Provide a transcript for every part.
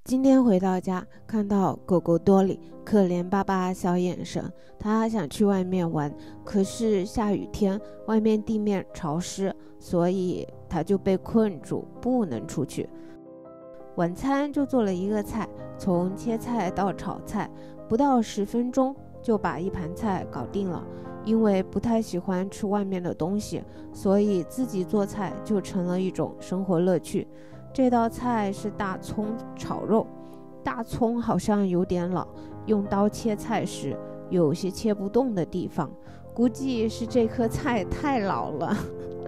今天回到家，看到狗狗多里可怜巴巴小眼神，他想去外面玩，可是下雨天，外面地面潮湿，所以他就被困住，不能出去。晚餐就做了一个菜，从切菜到炒菜，不到10分钟就把一盘菜搞定了。因为不太喜欢吃外面的东西，所以自己做菜就成了一种生活乐趣。这道菜是大葱炒肉，大葱好像有点老，用刀切菜时有些切不动的地方，估计是这颗菜太老了。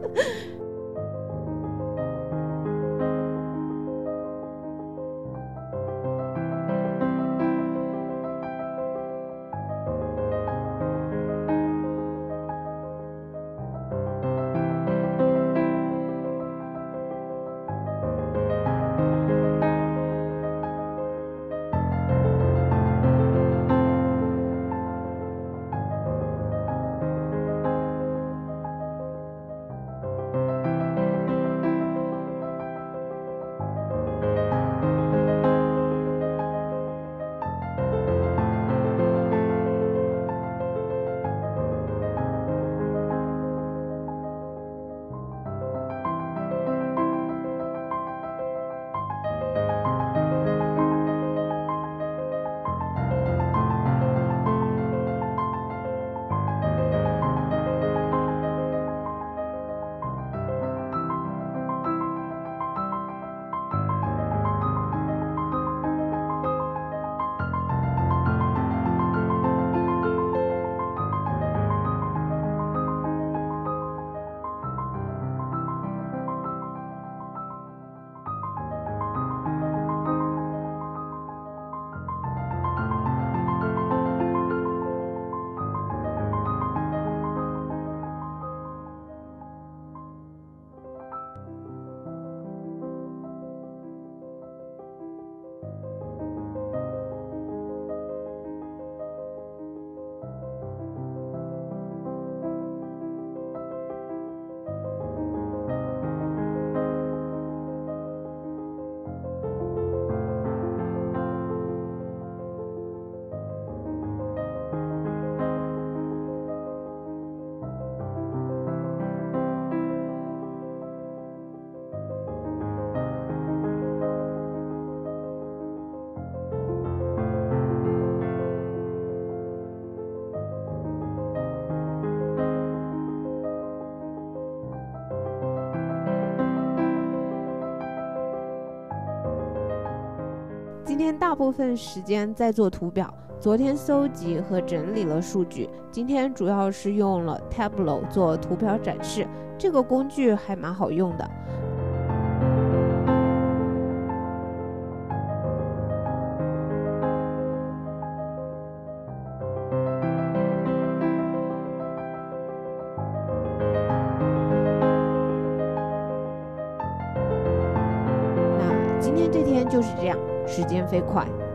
今天大部分时间在做图表，昨天搜集和整理了数据，今天主要是用了 Tableau 做图表展示，这个工具还蛮好用的。那今天这天就是这样，时间飞快。